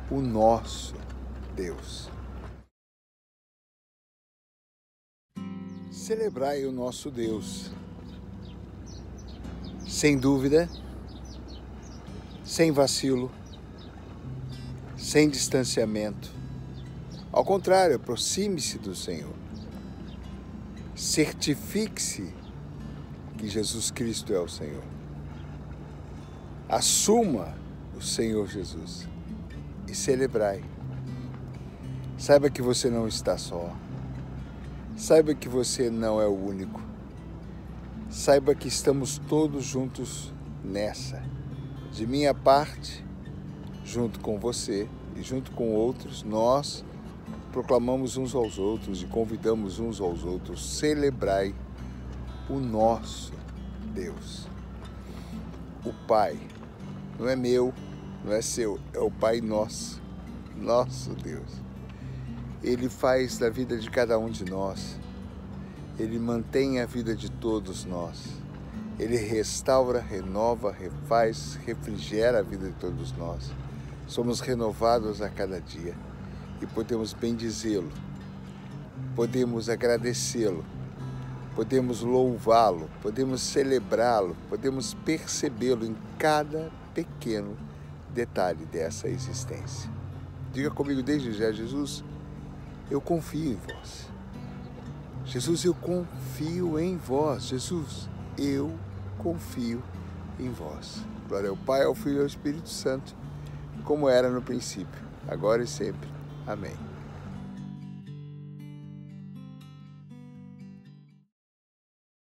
o nosso Deus. Celebrai o nosso Deus, sem dúvida, sem vacilo, sem distanciamento. Ao contrário, aproxime-se do Senhor. Certifique-se que Jesus Cristo é o Senhor. Assuma o Senhor Jesus e celebrai. Saiba que você não está só. Saiba que você não é o único. Saiba que estamos todos juntos nessa. De minha parte, junto com você e junto com outros, nós proclamamos uns aos outros e convidamos uns aos outros. Celebrai o nosso Deus. O Pai não é meu, não é seu, é o Pai nosso, nosso Deus. Ele faz da vida de cada um de nós. Ele mantém a vida de todos nós. Ele restaura, renova, refaz, refrigera a vida de todos nós. Somos renovados a cada dia e podemos bendizê-lo, podemos agradecê-lo, podemos louvá-lo, podemos celebrá-lo, podemos percebê-lo em cada pequeno detalhe dessa existência. Diga comigo desde já: Jesus, eu confio em vós. Jesus, eu confio em vós. Jesus, eu confio em vós. Glória ao Pai, ao Filho e ao Espírito Santo, como era no princípio, agora e sempre. Amém.